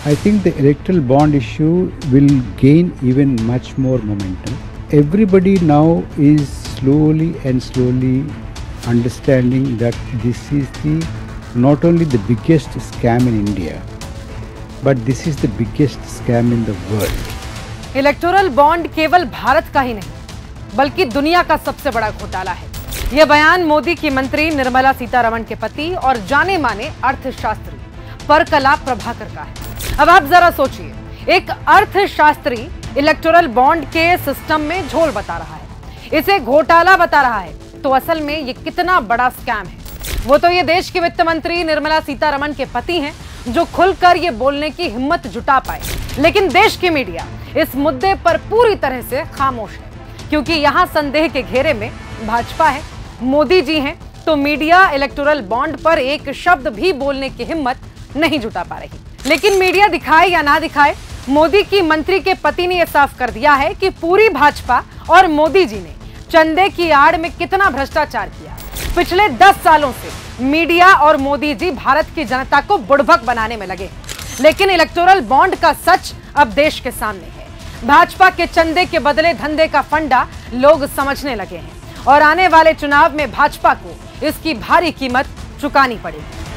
I think the electoral bond issue will gain even much more momentum. Everybody now is slowly understanding that this is not only the biggest scam in India, but this is the biggest scam in the world. Electoral bond केवल भारत का ही नहीं बल्कि दुनिया का सबसे बड़ा घोटाला है। यह बयान मोदी की मंत्री निर्मला सीतारमण के पति और जाने माने अर्थशास्त्री परकला प्रभाकर का है। अब आप जरा सोचिए, एक अर्थशास्त्री इलेक्टोरल बॉन्ड के सिस्टम में झोल बता रहा है, इसे घोटाला बता रहा है, तो असल में ये कितना बड़ा स्कैम है। वो तो ये देश की वित्त मंत्री निर्मला सीतारमण के पति हैं, जो खुलकर ये बोलने की हिम्मत जुटा पाए। लेकिन देश की मीडिया इस मुद्दे पर पूरी तरह से खामोश है, क्योंकि यहां संदेह के घेरे में भाजपा है, मोदी जी हैं, तो मीडिया इलेक्टोरल बॉन्ड पर एक शब्द भी बोलने की हिम्मत नहीं जुटा पा रही। लेकिन मीडिया दिखाए या ना दिखाए, मोदी की मंत्री के पति ने यह साफ कर दिया है कि पूरी भाजपा और मोदी जी ने चंदे की आड़ में कितना भ्रष्टाचार किया। पिछले 10 सालों से मीडिया और मोदी जी भारत की जनता को बुड़बक बनाने में लगे, लेकिन इलेक्टोरल बॉन्ड का सच अब देश के सामने है। भाजपा के चंदे के बदले धंधे का फंडा लोग समझने लगे हैं और आने वाले चुनाव में भाजपा को इसकी भारी कीमत चुकानी पड़ेगी।